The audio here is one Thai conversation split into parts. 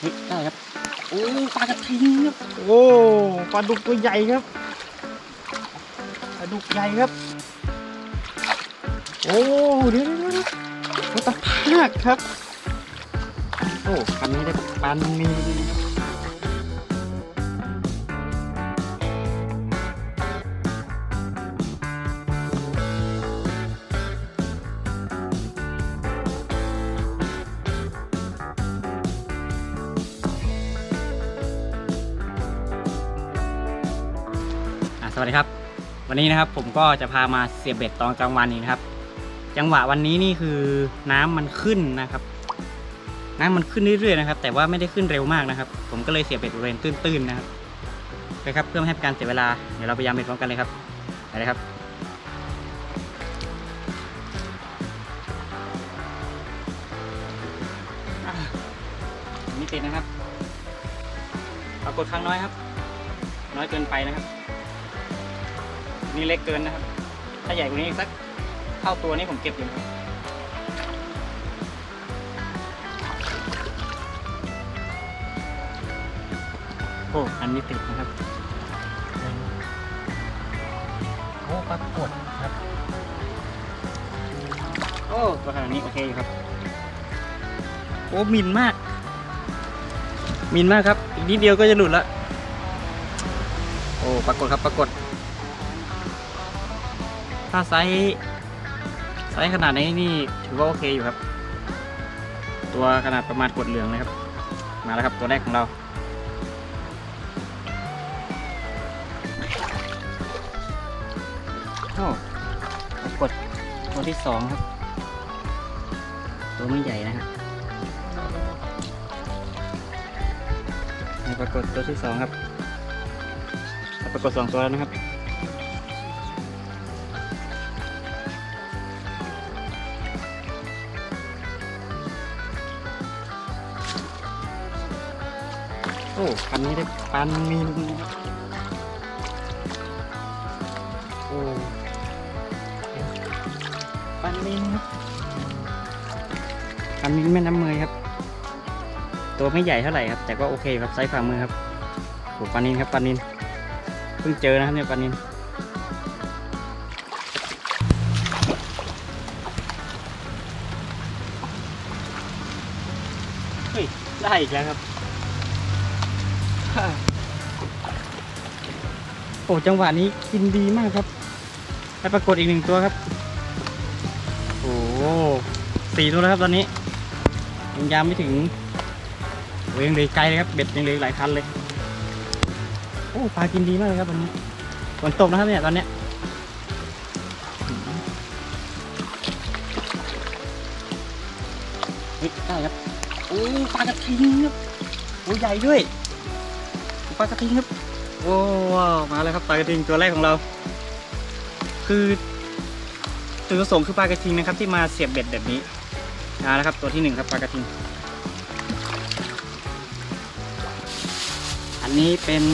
ได้ครับโอ้ปลากระทิงครับโอ้ปลาดุกตัวใหญ่ครับปลาดุกใหญ่ครับโอ้เดี๋ยวตะภาคครับโอ้คันนี้ได้ปันมีสวัสดีครับวันนี้นะครับผมก็จะพามาเสียบเบ็ดตอนกลางวันนี้นะครับจังหวะวันนี้นี่คือน้ำมันขึ้นนะครับน้ำมันขึ้นเรื่อยๆนะครับแต่ว่าไม่ได้ขึ้นเร็วมากนะครับผมก็เลยเสียบเบ็ดบริเวณตื้นๆนะครับไปครับเพื่อไม่ให้เป็นการเสียเวลาเดี๋ยวเราไปยามเบ็ดพร้อมกันเลยครับไปเลยครับนี่ติดนะครับปรากฏครั้งน้อยครับน้อยเกินไปนะครับนี่เล็กเกินนะครับถ้าใหญ่กว่านี้อีกสักเท่าตัวนี้ผมเก็บอยู่ครับโอ้อันนี้ติดนะครับโอ้ปรากฏครับโอ้ตัวขนาดนี้โอเคอยู่ครับโอ้มินมากครับอีกนิดเดียวก็จะหลุดละโอ้ปรากฏครับปรากฏถ้าไซส์ขนาดนี้นี่ถือว่าโอเคอยู่ครับตัวขนาดประมาณขวดเหลืองเลยครับมาแล้วครับตัวแรกของเราโอ้ปรากฏตัวที่สองครับตัวไม่ใหญ่นะฮะปรากฏตัวที่สองครับปรากฏสองตัวแล้วนะครับโอ้คันนี้ได้ปันมินโอ้ปันมินครับปันมินแม่น้ำเมยครับตัวไม่ใหญ่เท่าไหร่ครับแต่ก็โอเคครับไซส์ฝ่ามือครับโอ้ปันนินครับปันนินเพิ่งเจอนะครับเนี่ยปันนินเฮ้ยได้อีกแล้วครับโอ้จังหวะนี้กินดีมากครับไปปรากฏอีกหนึ่งตัวครับโอ้4 ตัวแล้วครับตอนนี้ยังยามไม่ถึงยังเหลือไกลเลยครับเบ็ดยังเหลือหลายคันเลยโอ้ปลากินดีมากเลยครับวันนี้ฝนตกนะครับเนี่ยตอนเนี้ยได้ครับโอ้ปลากระทิงครับโอ้ใหญ่ด้วยปลากระทิงครับโอ้ว้าวมาแล้วครับปลากระทิงตัวแรกของเราคือจุดประสงค์คือปลากระทิงนะครับที่มาเสียบเบ็ดแบบนี้นะครับตัวที่1ครับปลากระทิงอันนี้เป็น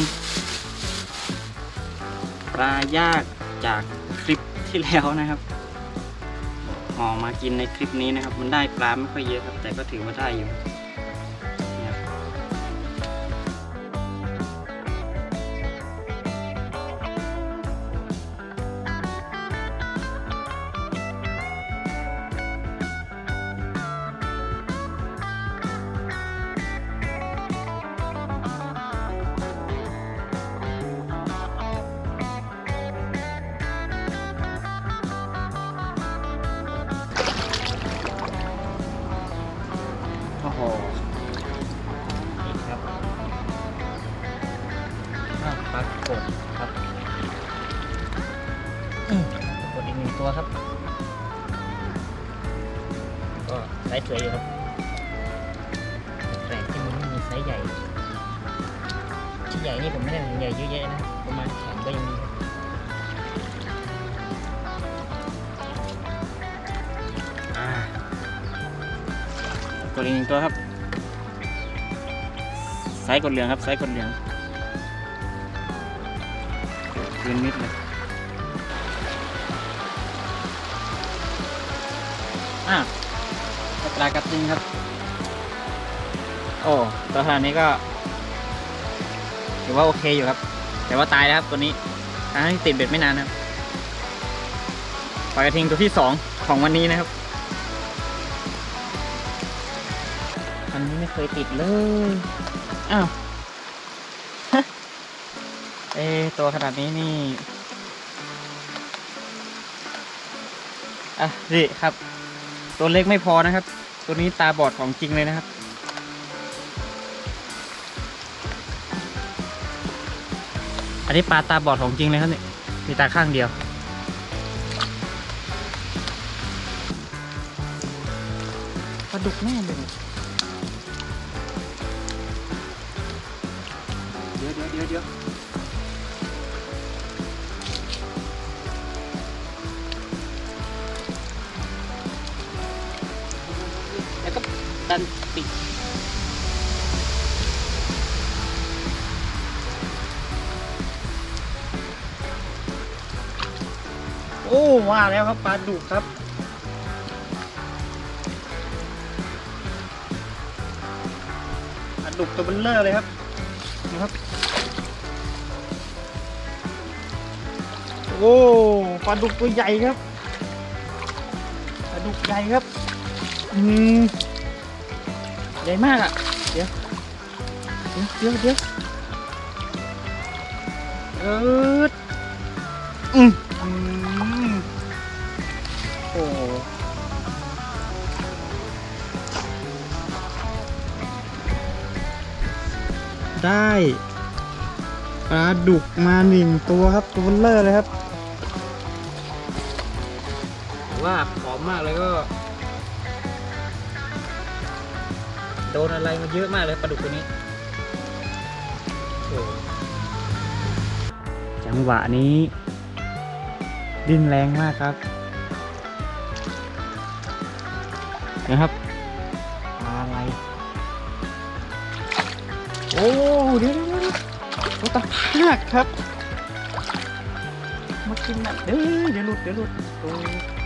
ปลาย่างจากคลิปที่แล้วนะครับห่อมากินในคลิปนี้นะครับมันได้ปลาไม่ค่อยเยอะครับแต่ก็ถือว่าได้อยู่โอ้โหนี่ครับปรากฏครับปรากฏอีก1 ตัวครับก็ไซส์สวยอยู่ครับแปลกที่มันไม่มีไซส์ใหญ่ที่ใหญ่นี่ผมไม่ได้ใหญ่เยอะแยะนะประมาณแขนก็ยังมีกดอีก1 ตัวครับไซส์กดเหลืองครับไซส์กดเหลืองยืนมิดเลยปลากระทิงครับโอ้อ้ตัวขนาดนี้ก็ถือว่าโอเคอยู่ครับแต่ว่าตายแล้วครับตัวนี้ทั้งที่ติดเบ็ดไม่นานครับปลากระทิงตัวที่2ของวันนี้นะครับอันนี้ไม่เคยติดเลยอ้าว ตัวขนาดนี้นี่นี่ครับตัวเล็กไม่พอนะครับตัวนี้ตาบอดของจริงเลยนะครับอันนี้ปลาตาบอดของจริงเลยครับเนี่ยมีตาข้างเดียวปลาดุกแน่เลยเดี๋ยวแล้วก็ดันปิดโอ้ว่าแล้วครับปลาดุกครับปลาดุกตัวเบลเลอร์เลยครับนะครับโอ้ปลาดุกตัวใหญ่ครับปลาดุกใหญ่ครับใหญ่มากอ่ะเดี๋ยวโอ้ได้ปลาดุกมา1ตัวครับตัวเบลเลอร์เลยครับว่าผอมมากเลยก็โดนอะไรมาเยอะมากเลยปลาดุกตัวนี้จังหวะนี้ดิ้นแรงมากครับนะครับอะไรโอ้เดี๋ยวตะภาคครับมากินนะเดี๋ยวหลุดโอ้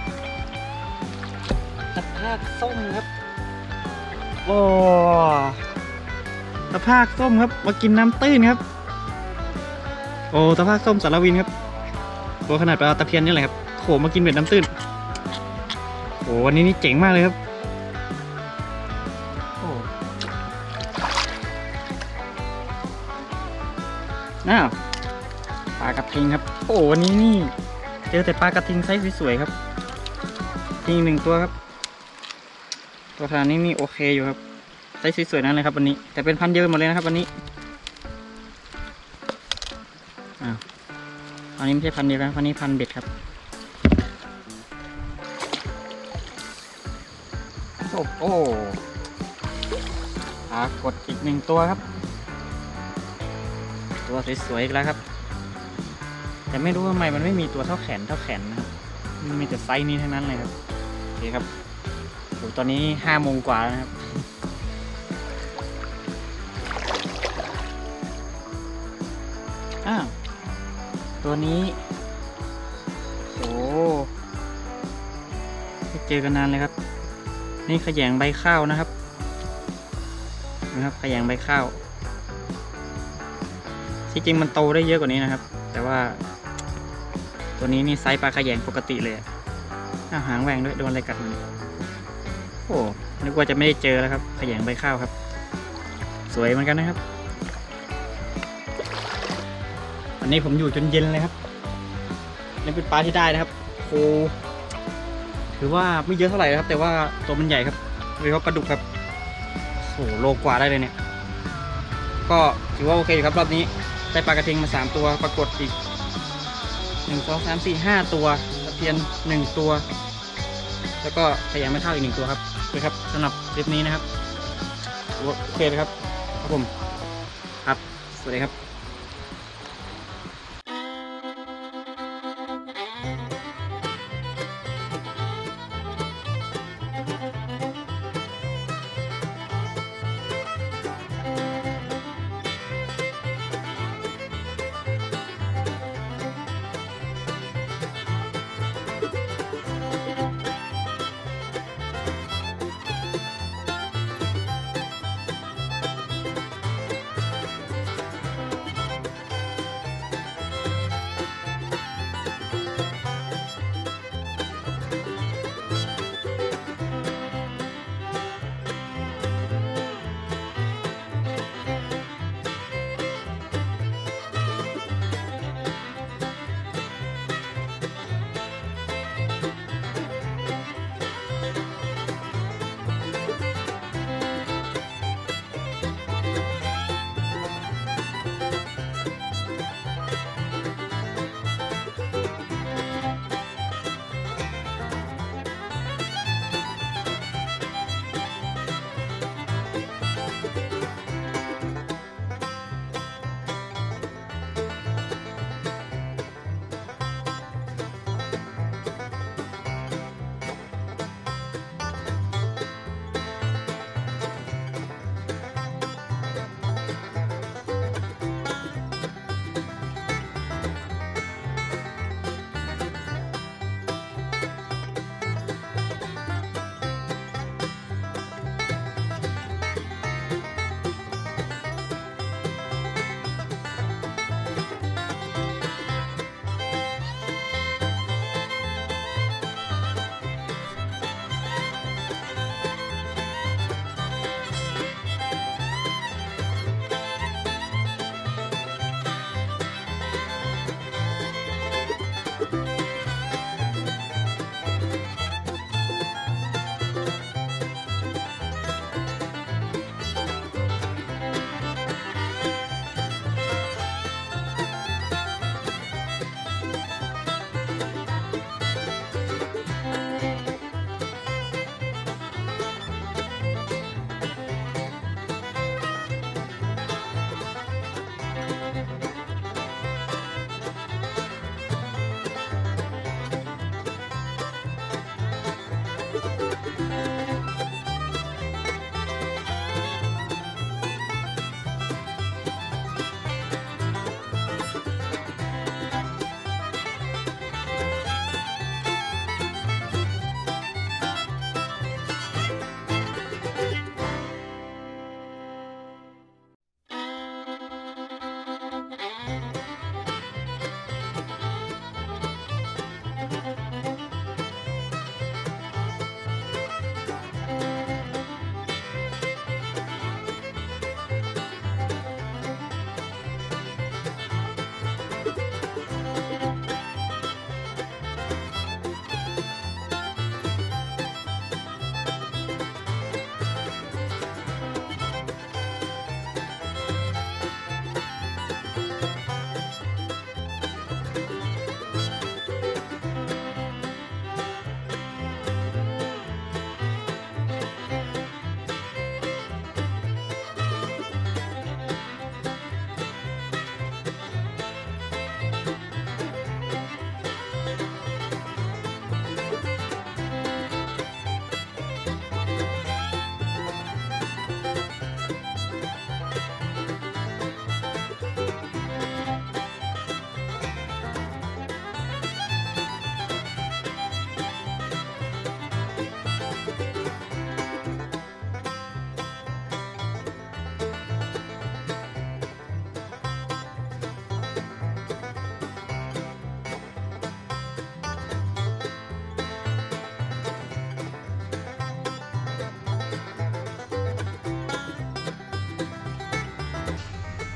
ตะภาคส้มครับโอ้ตะภาคส้มครับมากินน้ำตื้นครับโอ้ตะภาคส้มสารวินครับตัวขนาดปลาตะเพียนนี่แหละครับโขมากินเบ็ดน้ำตื้นโอ้วันนี้นี่เจ๋งมากเลยครับโอ้น่าปลากระทิงครับโอ้วันนี้นี่เจอแต่ปลากระทิงไซส์สวยๆครับทิง1ตัวครับตัวขนาดนี้นี่โอเคอยู่ครับไซส์สวยๆนั่นเลยครับวันนี้แต่เป็นพันเดียวหมดเลยนะครับวันนี้อันนี้ไม่ใช่พันเดียวกันพันนี้พันเบ็ดครับโอ้กดอีก1ตัวครับตัวสวยๆอีกแล้วครับแต่ไม่รู้ทำไมมันไม่มีตัวเท่าแขนนะครับมันมีแต่ไซส์นี้ทั้งนั้นเลยครับโอเคครับโอ้ตอนนี้5 โมงกว่าแล้วนะครับตัวนี้โอ้ไม่เจอกันนานเลยครับนี่ขยงใบข้าวนะครับขยงใบข้าวที่จริงมันโตได้เยอะกว่านี้นะครับแต่ว่าตัวนี้นี่ไซส์ปลาขยงปกติเลยหางแหว่งด้วยโดนอะไรกัดมันโอ้นึกว่าจะไม่ได้เจอแล้วครับขยงใบข้าวครับสวยเหมือนกันนะครับวันนี้ผมอยู่จนเย็นเลยครับนี่เป็นปลาที่ได้นะครับโอ้ถือว่าไม่เยอะเท่าไหร่นะครับแต่ว่าตัวมันใหญ่ครับโดยเฉพาะปลาดุกครับโอ้โลกว่าได้เลยเนี่ยก็ถือว่าโอเคครับรอบนี้ได้ปลากระทิงมา3ตัวปรากฏอีก1 2 3 4 5ตัวตะเพียน1ตัวแล้วก็ขยงไม่เท่าอีก1ตัวครับเลยครับสำหรับคลิปนี้นะครับโอเคเลยครับผมครับสวัสดีครับ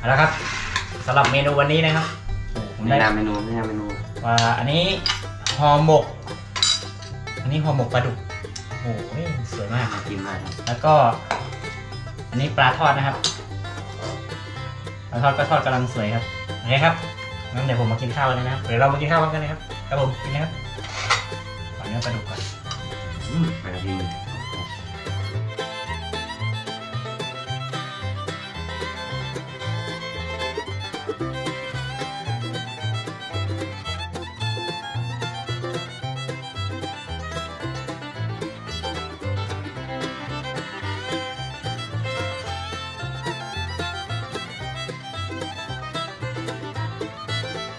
แล้วครับสำหรับเมนูวันนี้นะครับผมได้เมนูว่าอันนี้ห่อหมกปลาดุกโอ้โหสวยมากกินมากครับแล้วก็อันนี้ปลาทอดนะครับปลาทอดก็ทอดกำลังสวยครับโอเคครับงั้นเดี๋ยวผมมากินข้าวเลยนะครับเดี๋ยวเรามากินข้าวพร้อมกันเลยครับครับผมกินนะครับขอเนื้อปลาดุกก่อนปลาดุก